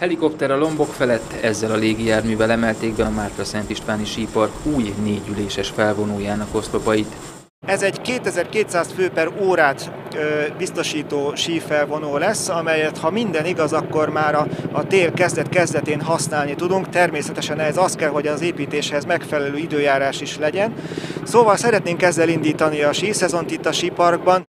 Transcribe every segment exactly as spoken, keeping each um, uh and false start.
Helikopter a lombok felett, ezzel a légijárművel emelték be a Mátra-Szent Istváni sípark új négyüléses felvonójának oszlopait. Ez egy kétezer-kétszáz fő per órát biztosító sífelvonó lesz, amelyet, ha minden igaz, akkor már a, a tél kezdet-kezdetén használni tudunk. Természetesen ez az kell, hogy az építéshez megfelelő időjárás is legyen. Szóval szeretnénk ezzel indítani a síszezont itt a síparkban.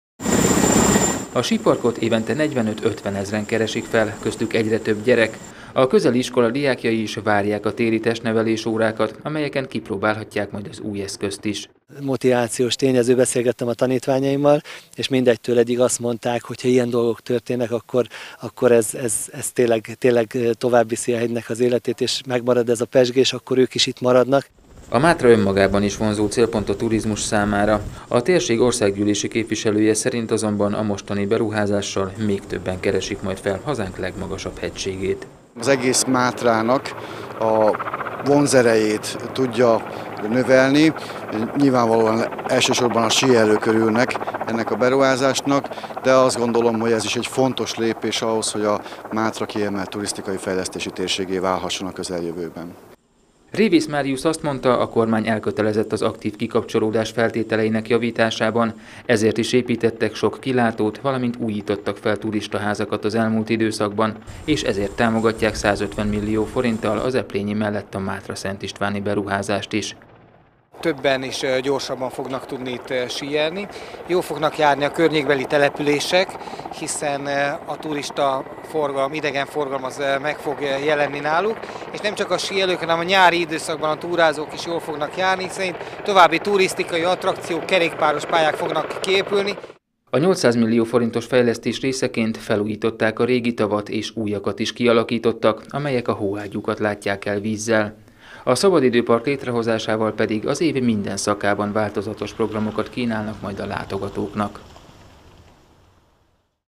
A síparkot évente negyvenöt-ötven ezren keresik fel, köztük egyre több gyerek. A közeli iskola diákjai is várják a téli testnevelés órákat, amelyeken kipróbálhatják majd az új eszközt is. Motivációs tényező, beszélgettem a tanítványaimmal, és mindegytől eddig azt mondták, hogy ha ilyen dolgok történnek, akkor, akkor ez, ez, ez tényleg, tényleg tovább viszi a hegynek az életét, és megmarad ez a pezsgés, akkor ők is itt maradnak. A Mátra önmagában is vonzó célpont a turizmus számára. A térség országgyűlési képviselője szerint azonban a mostani beruházással még többen keresik majd fel hazánk legmagasabb hegységét. Az egész Mátrának a vonzerejét tudja növelni. Nyilvánvalóan elsősorban a síelők örülnek ennek a beruházásnak, de azt gondolom, hogy ez is egy fontos lépés ahhoz, hogy a Mátra kiemelt turisztikai fejlesztési térségé válhasson a közeljövőben. Révész Máriusz azt mondta, a kormány elkötelezett az aktív kikapcsolódás feltételeinek javításában, ezért is építettek sok kilátót, valamint újítottak fel turistaházakat az elmúlt időszakban, és ezért támogatják százötven millió forinttal az Eplényi mellett a Mátra-Szent Istváni beruházást is. Többen is gyorsabban fognak tudni itt síelni. Jó fognak járni a környékbeli települések, hiszen a turista forgalom, idegenforgalom az meg fog jelenni náluk, és nem csak a síelők, hanem a nyári időszakban a túrázók is jól fognak járni, hiszen további turisztikai attrakciók, kerékpáros pályák fognak kiépülni. A nyolcszáz millió forintos fejlesztés részeként felújították a régi tavat és újakat is kialakítottak, amelyek a hóágyúkat látják el vízzel. A szabadidőpark létrehozásával pedig az év minden szakában változatos programokat kínálnak majd a látogatóknak.